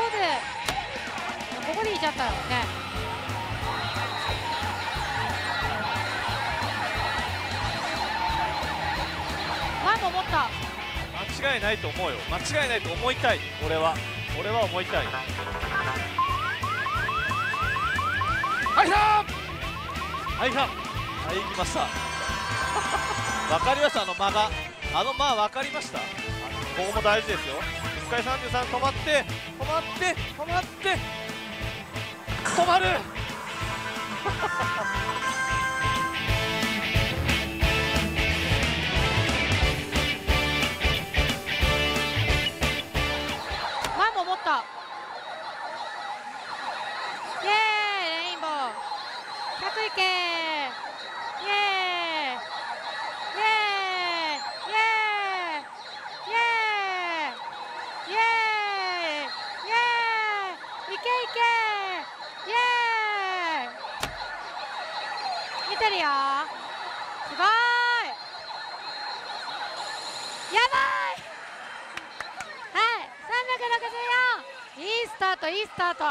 こで引いちゃったよね。前も思った。 間違いないと思うよ。間違いないと思いたい。俺は思いたい。はいさはいさはい行きました。わかりました。間がわかりました。ここも大事ですよ。スカイ33止まって止まる。 前も思った。イエーイレインボー100いけー。イエーイイエーイイエーイイエーイイエーイイエーイいけいけイエーイ見てるよ。すごーい。やばい。はい364。いいスタートいいスタート。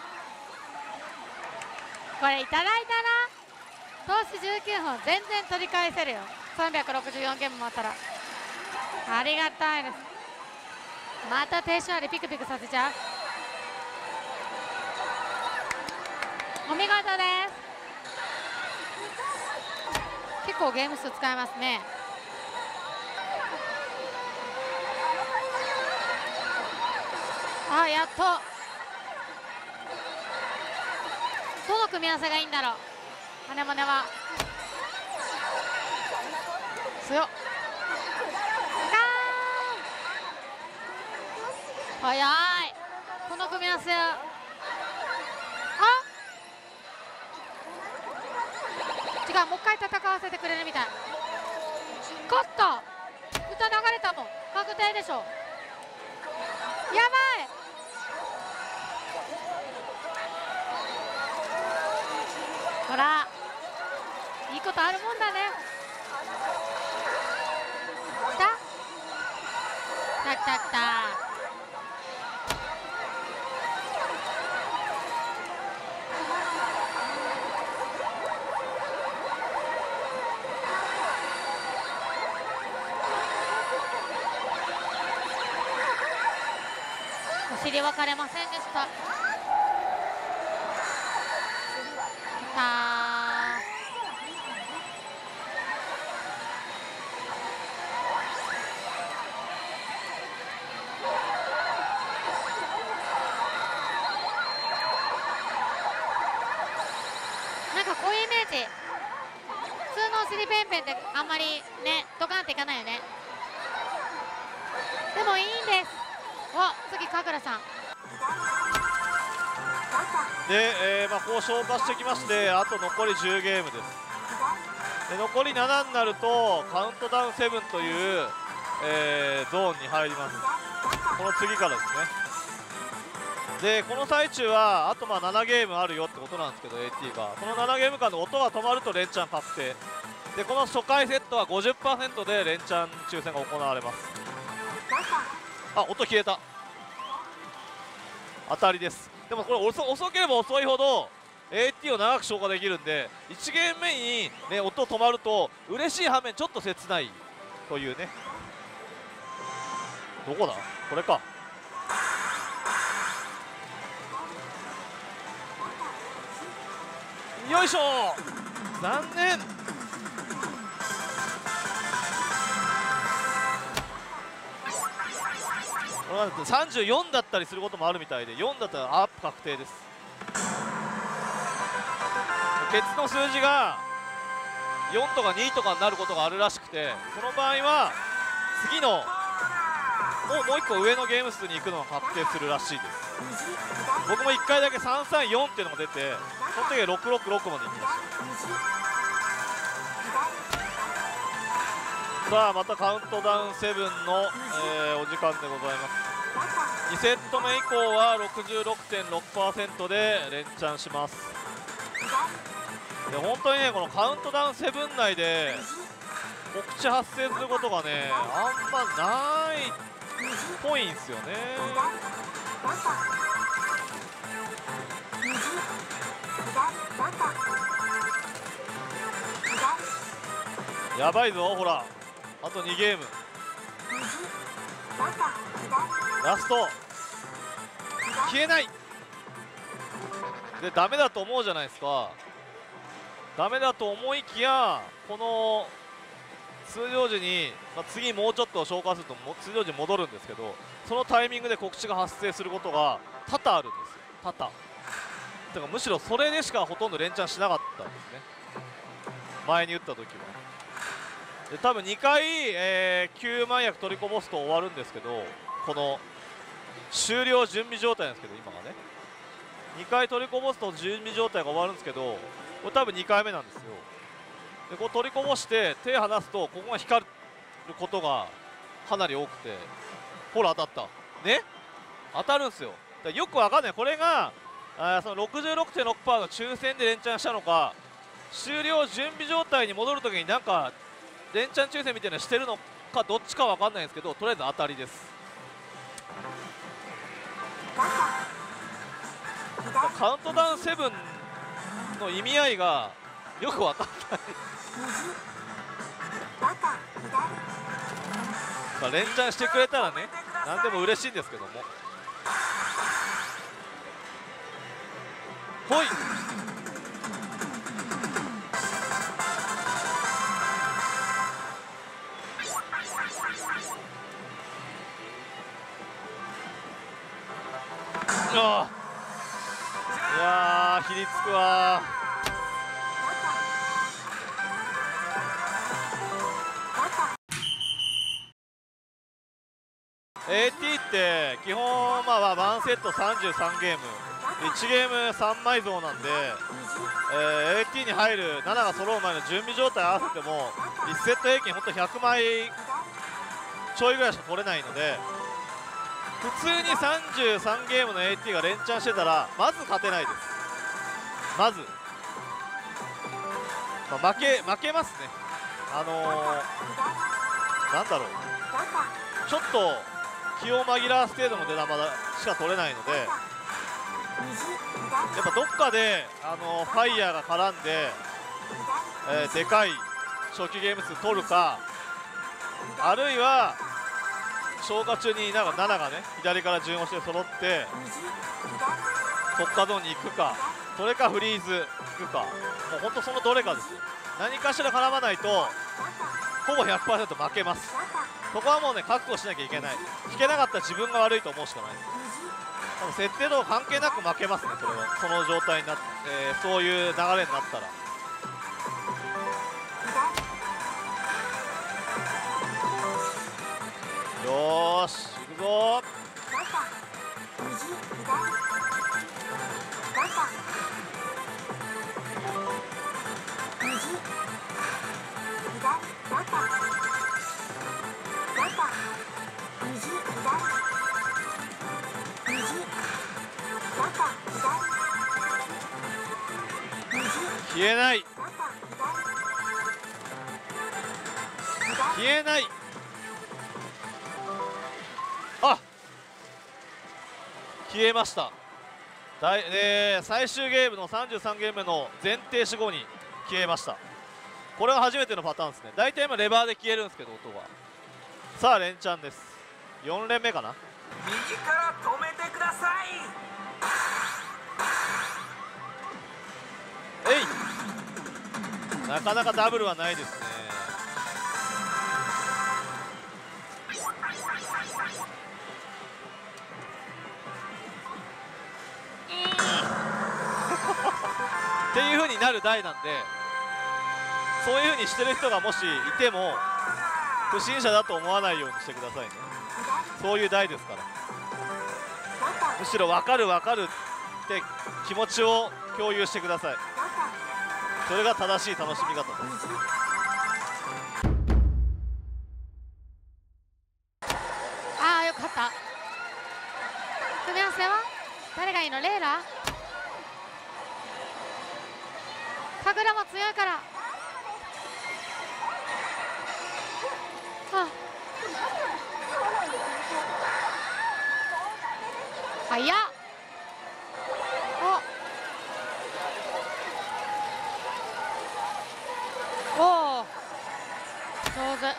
これいただいたな。投資19分全然取り返せるよ。364ゲームもあったらありがたいです。また低勝利ピクピクさせちゃう。お見事です。結構ゲーム数使えますね。あ、やっと。どの組み合わせがいいんだろう。アネモネは強っ。早い。この組み合わせ。あ、違う、もう一回戦わせてくれるみたい。勝った。歌流れたもん。確定でしょ。やばい。ほらいいことあるもんだね。来た来た来た来た。お尻分かれませんでした。なんかこういうイメージ。普通のお尻ペンペンってあんまりねドカンっていかないよね。でもいいんです。お、次神楽さんで、こう消化してきまして、あと残り10ゲームです。で残り7になるとカウントダウン7という、ゾーンに入ります。この次からですね。でこの最中はあと7ゲームあるよってことなんですけど、 AT がこの7ゲーム間の音が止まると連チャン確定で、この初回セットは 50% で連チャン抽選が行われます。あ、音消えた。当たりです。でもこれ遅ければ遅いほど AT を長く消化できるんで、1ゲーム目に、ね、音止まると嬉しい反面ちょっと切ないというね。どこだこれか。よいしょ残念。これは34だったりすることもあるみたいで、4だったらアップ確定です。ケツの数字が4とか2とかになることがあるらしくて、その場合は次のもう1個上のゲーム数に行くのが確定するらしいです。僕も1回だけ334っていうのが出て、その時は666まで行きました。さあまたカウントダウン7の、お時間でございます。2セット目以降は 66.6% で連チャンします。で本当にね、このカウントダウン7内で告知発生することがねあんまないっぽいんですよね。 やばいぞ、ほらあと2ゲーム、ラスト消えないで、ダメだと思うじゃないですか。ダメだと思いきや、この通常時に、次もうちょっと消化すると通常時に戻るんですけど、そのタイミングで告知が発生することが多々あるんですよ。多々だからむしろそれでしかほとんど連チャンしなかったんですね、前に打った時は。で多分2回、9万役取りこぼすと終わるんですけど、この終了準備状態なんですけど、今がね2回取りこぼすと準備状態が終わるんですけど、これ多分2回目なんですよ。でこう取りこぼして手離すと、ここが光ることがかなり多くて、ほら当たったね、当たるんですよ。だからよくわかんない、これがその 66.6% の抽選で連チャンしたのか、終了準備状態に戻るときになんか連チャン抽選みたいなのしてるのか、どっちかわかんないんですけど、とりあえず当たりです。カウントダウン7の意味合いがよくわかんない連チャンしてくれたらね、何でも嬉しいんですけども。ほいああ、いやー、ひりつくわー。AT って基本ワンセット33ゲーム、1ゲーム3枚増なんで、AT に入る7が揃う前の準備状態合わせても1セット平均ほんと100枚ちょいぐらいしか取れないので、普通に33ゲームの AT が連チャンしてたらまず勝てないです。まず、負けますね。なんだろう、ちょっと気を紛らわす程度の出玉しか取れないので、やっぱどっかでファイヤーが絡んで、でかい初期ゲーム数取るか、あるいは消化中になんか7がね左から順押しで揃って特化ゾーンに行くか、それかフリーズ行くか、もうほんとそのどれかですよ。何かしら絡まないとほぼ 100% 負けます。そこはもうね覚悟しなきゃいけない。引けなかったら自分が悪いと思うしかないです。多分設定と関係なく負けますね、それは。その状態になって、そういう流れになったら。よーし行くぞ消えない消えない。あ、消えました。最終ゲームの33ゲームの前提死後に消えました。これは初めてのパターンですね。大体今レバーで消えるんですけど、音が。さあ連チャンです。4連目かな。 右から止めてください。 なかなかダブルはないですね。っていう風になる台なんで、そういう風にしてる人がもしいても不審者だと思わないようにしてくださいね。そういう台ですから。むしろ分かるって気持ちを共有してください。それが正しい楽しみ方です。 ああよかった。組み合わせは誰がいいの？レイラ？神楽も強いから。早っ。おお上手。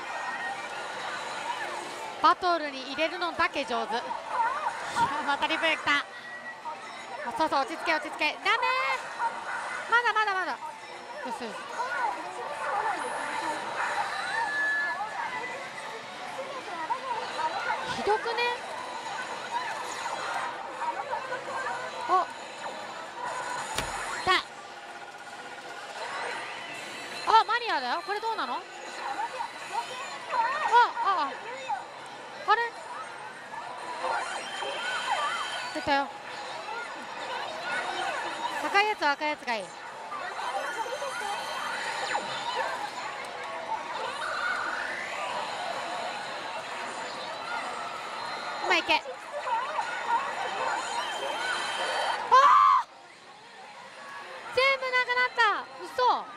バトルに入れるのだけ上手。いやまたリプレイ来た。そうそう、落ち着け落ち着け。ダメー、まだまだまだ。よしよし。ひどくね。おっあ、マニアだよ。これどうなの？あれ出たよ。赤いやつは赤いやつがいい。うまいけ。全部なくなった。嘘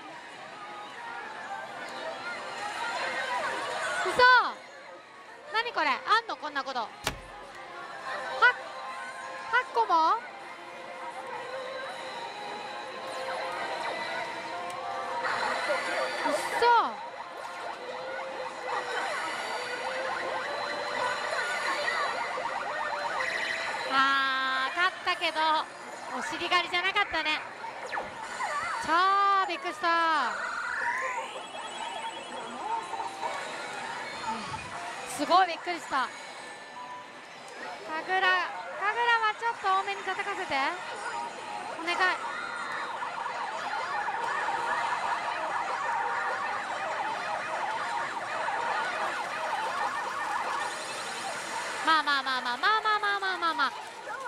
嘘。何これ、あんのこんなこと。8個も。嘘。勝ったけどお尻狩りじゃなかったね。超びっくりした。すごいびっくりした。神楽はちょっと多めに叩かせてお願い。まあまあまあまあまあまあまあまあまあまあ。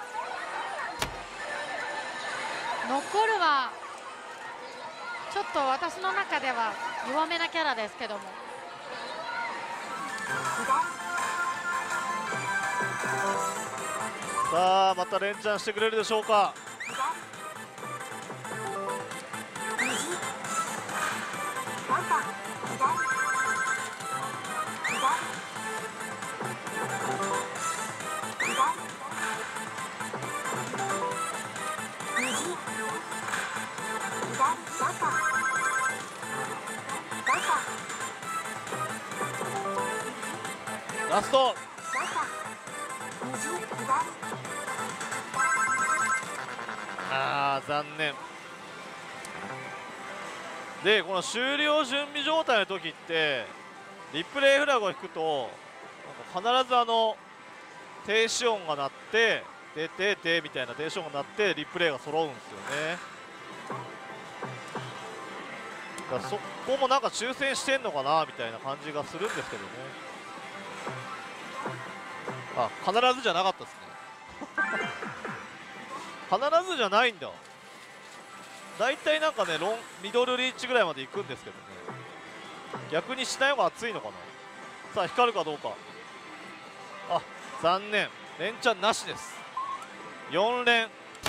残るはちょっと私の中では弱めなキャラですけども。 さあまた連チャンしてくれるでしょうか。ラスト。残念で、この終了準備状態の時ってリプレイフラグを引くと必ず停止音が鳴って出ててみたいな停止音が鳴ってリプレイが揃うんですよね。だからそこもなんか抽選してんのかなみたいな感じがするんですけどね。必ずじゃなかったですね必ずじゃないんだ。だいたいなんかねミドルリーチぐらいまで行くんですけどね。逆にしない方が熱いのかな。さあ光るかどうか。残念、連チャンなしです。4連。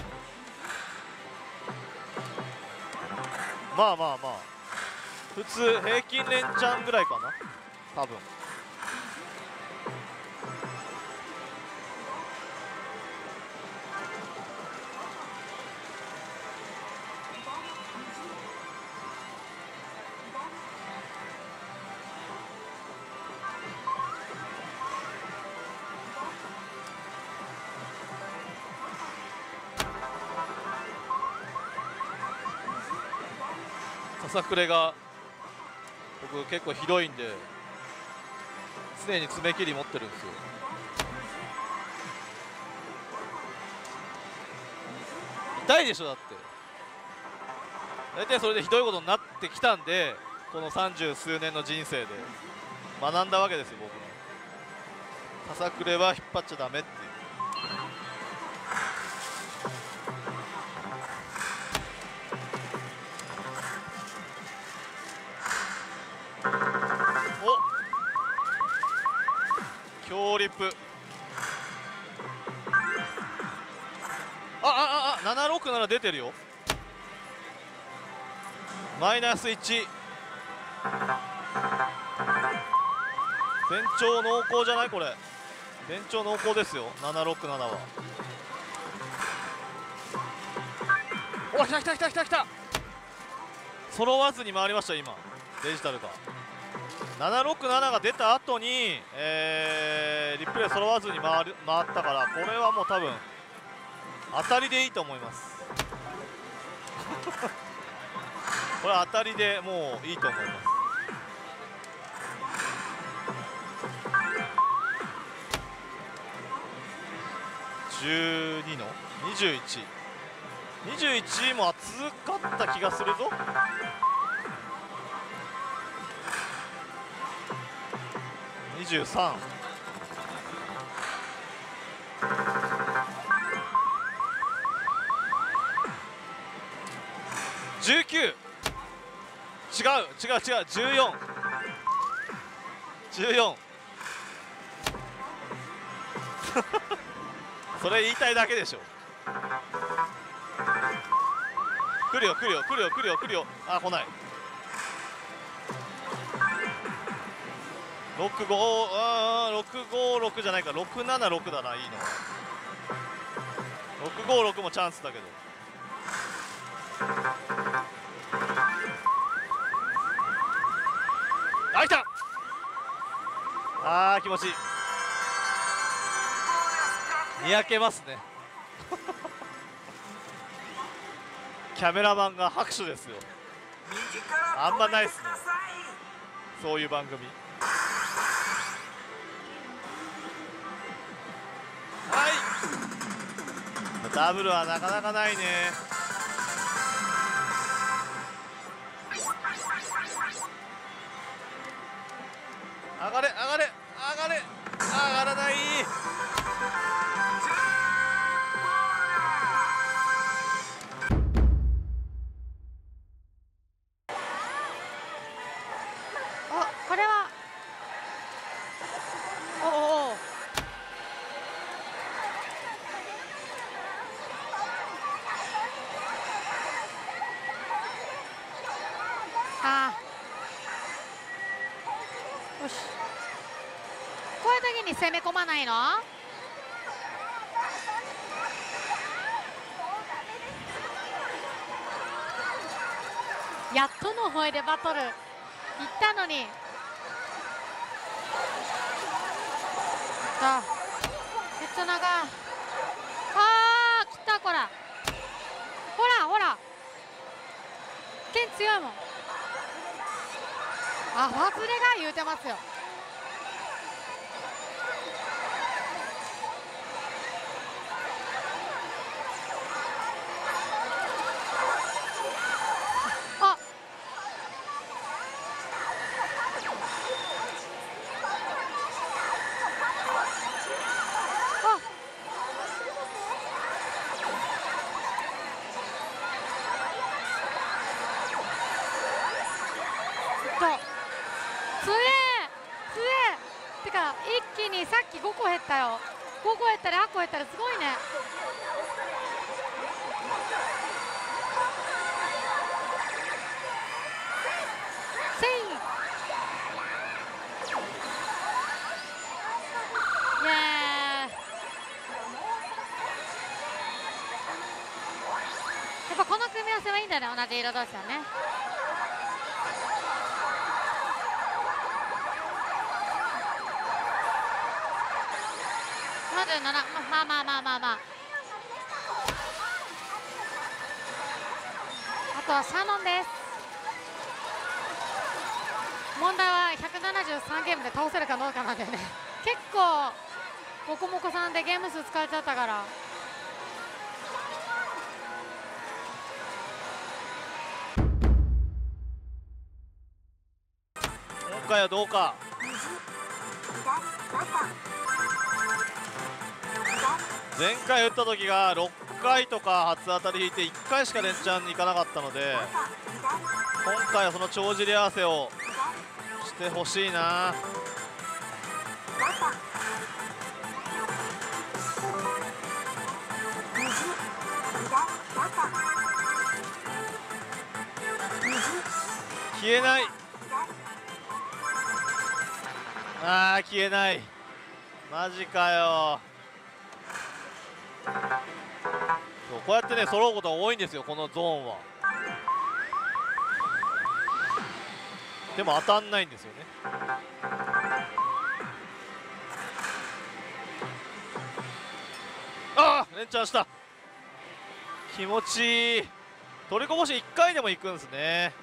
まあまあまあ普通平均連チャンぐらいかな多分。ささくれが僕結構ひどいんで常に爪切り持ってるんですよ。痛いでしょ。だって大体それでひどいことになってきたんで、この30数年の人生で学んだわけですよ僕も。ささくれは引っ張っちゃダメっていう。強リップ。767出てるよ。マイナス1。全長濃厚じゃないこれ。全長濃厚ですよ767は。お、来た来た来た来た来た。揃わずに回りました今デジタルが。 767が出た後に、リプレイ揃わずに回ったから、これはもう多分当たりでいいと思います。これは当たりでもういいと思います。12の21も熱かった気がするぞ。23。19。違う14。それ言いたいだけでしょ。来るよ。あ、来ない。656じゃないか、676だな。いいの656もチャンスだけど。あ、来た。あー、気持ちいい。にやけますね。キャメラマンが拍手ですよ。あんまないっすね、そういう番組。はい、ダブルはなかなかないね。上がれ、上がらない。 これはおあよし、こういう時に攻め込まないの？やっとの方でバトル行ったのに。めっちゃ長い。来た。ほら剣強いもん。外れが言うてますよ。てか一気にさっき5個減ったよ。5個減ったり8個減ったりすごいね。イエーイ。やっぱこの組み合わせはいいんだね、同じ色同士はね。まああとはシャノンです。問題は173ゲームで倒せるかどうかなんだよね。結構モコモコさんでゲーム数使えちゃったから。 今回はどうか。前回打った時が6回とか初当たり引いて1回しか連チャンに行かなかったので、今回はその帳尻合わせをしてほしいな。消えない。消えない。マジかよ。そうこうやってね揃うことが多いんですよ、このゾーンは。 でも当たんないんですよね。ああ連チャンした。気持ちいい。取りこぼし1回でも行くんですね。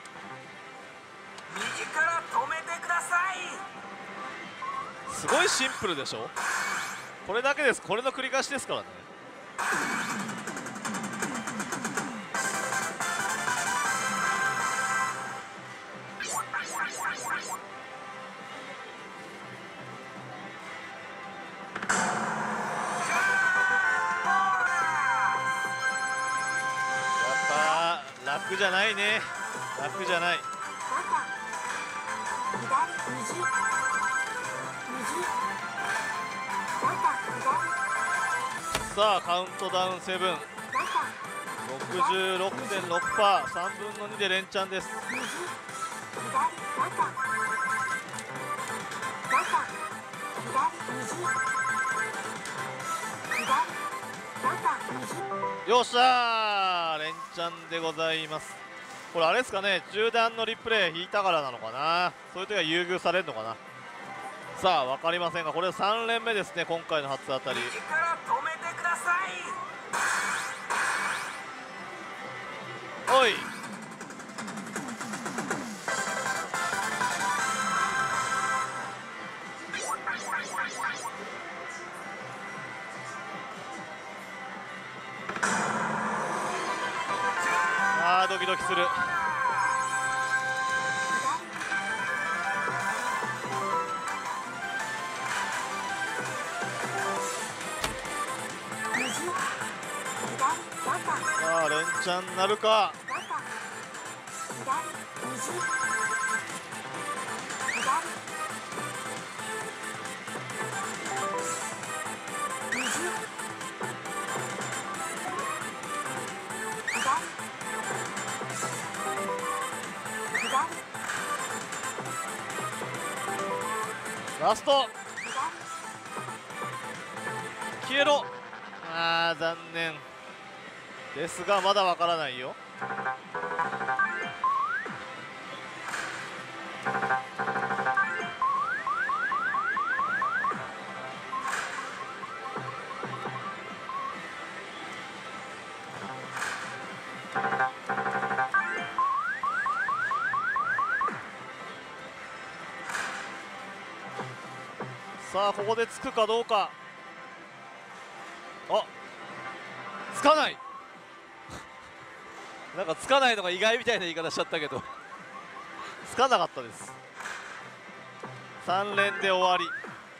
右から止めてください。 すごいシンプルでしょ。これだけです。これの繰り返しですからね。楽じゃないね。楽じゃない。さあカウントダウン7 66.6%、 3分の2で連チャンです。よっしゃー連チャンでございます。これあれですかね、中段のリプレイ引いたからなのかな、そういう時は優遇されるのかな。さあ分かりませんが、これ3連目ですね、今回の初当たり。 右から止めてください。 おいあードキドキする。さあ連チャンなるか。ラスト消えろ。あー残念ですがまだわからないよ。さあここでつくかどうか。あつかないなんかつかないのが意外みたいな言い方しちゃったけどつかなかったです。3連で終わり。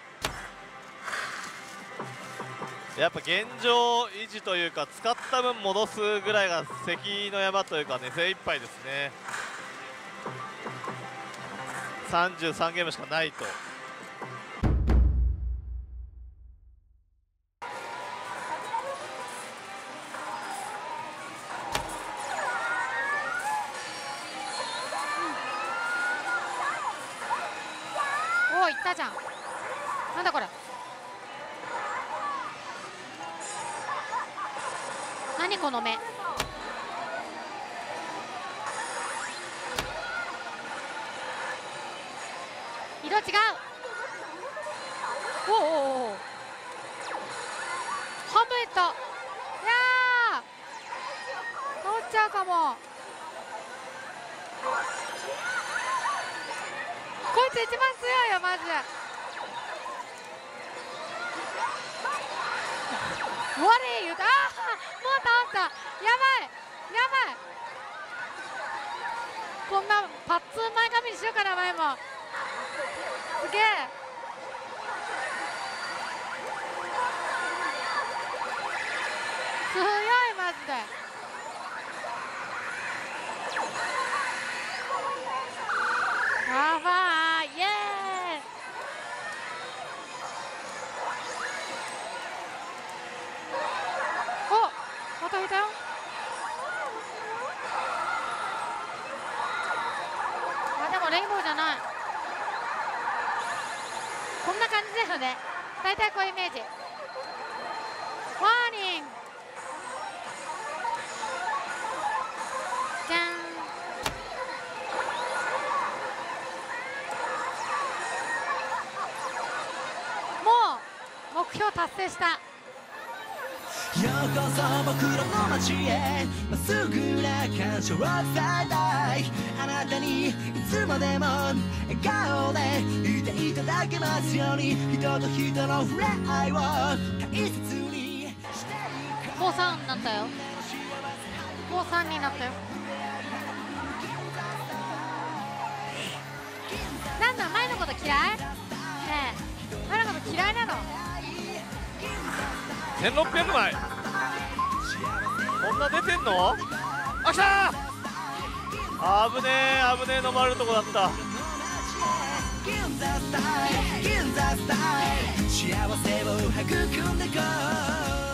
やっぱ現状維持というか、使った分戻すぐらいが関の山というかね、精一杯ですね。33ゲームしかないと。 おおいったじゃん。なんだこれ。何この目。色違う。おおおお半分いった。いやー取っちゃうかも。こいつ一番強いよマジで。終わり言うた。あーもう倒した。やばいやばい。こんなパッツン前髪にしようかな前も。すげえ。強いマジで。やばいイエーイ。おまた引いたよ。あでもレインボーじゃない。こんな感じだよね。大体こういうイメージ。ワーニングじゃん。 標達成した。 ようこそ僕らの街へ、まっすぐな感謝を伝えたい。あなたにいつまでも笑顔でいていただけますように。人と人の触れ合いを大切にしていこう。 もう3になったよ。もう3になったよ。なんだ前のこと嫌い？ねえ前のこと嫌いなの 1600枚こんな出てんの？あ、来たー。危ねえ危ねえ、飲まれるとこだった。 銀座スタイル、銀座スタイル、幸せを育んでこう。